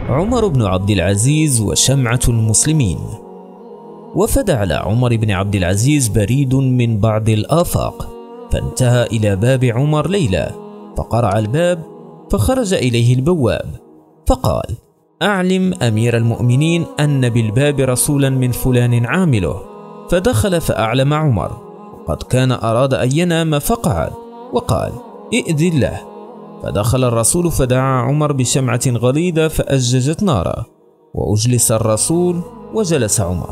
عمر بن عبد العزيز وشمعة المسلمين. وفد على عمر بن عبد العزيز بريد من بعض الآفاق، فانتهى إلى باب عمر ليلى، فقرع الباب، فخرج إليه البواب فقال: أعلم أمير المؤمنين أن بالباب رسولا من فلان عامله. فدخل فأعلم عمر، وقد كان أراد أن ينام فقعد، وقال: ائذن له. فدخل الرسول فدعا عمر بشمعة غليظة فأججت نارا، وأجلس الرسول وجلس عمر،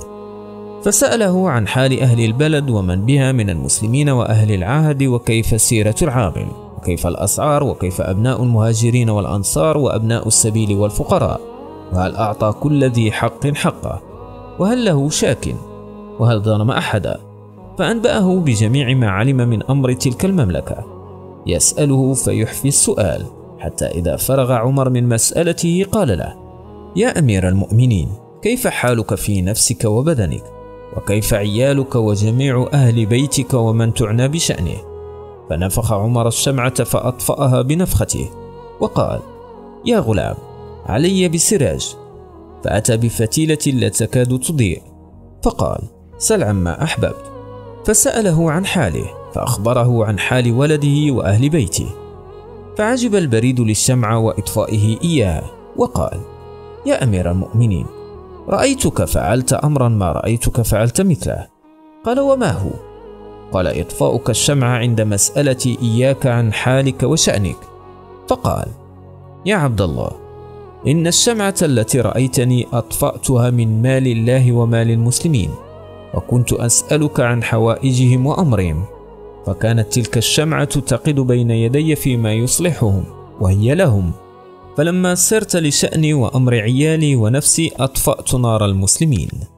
فسأله عن حال أهل البلد ومن بها من المسلمين وأهل العهد، وكيف سيرة العامل، وكيف الأسعار، وكيف أبناء المهاجرين والأنصار وأبناء السبيل والفقراء، وهل أعطى كل ذي حق حقه، وهل له شاك، وهل ظلم أحدا. فأنبأه بجميع ما علم من أمر تلك المملكة، يسأله فيحفي السؤال، حتى إذا فرغ عمر من مسألته قال له: يا أمير المؤمنين، كيف حالك في نفسك وبدنك، وكيف عيالك وجميع أهل بيتك ومن تعنى بشأنه؟ فنفخ عمر الشمعة فأطفأها بنفخته، وقال: يا غلام، علي بسراج. فأتى بفتيلة لا تكاد تضيء، فقال: سل عما أحببت. فسأله عن حاله، فأخبره عن حال ولده وأهل بيته. فعجب البريد للشمعة وإطفائه إياها، وقال: يا أمير المؤمنين، رأيتك فعلت أمرا ما رأيتك فعلت مثله. قال: وما هو؟ قال: إطفاؤك الشمعة عند مسألتي إياك عن حالك وشأنك. فقال: يا عبد الله، إن الشمعة التي رأيتني أطفأتها من مال الله ومال المسلمين، وكنت أسألك عن حوائجهم وأمرهم، فكانت تلك الشمعة تقد بين يدي فيما يصلحهم وهي لهم، فلما سرت لشأني وأمر عيالي ونفسي أطفأت نار المسلمين.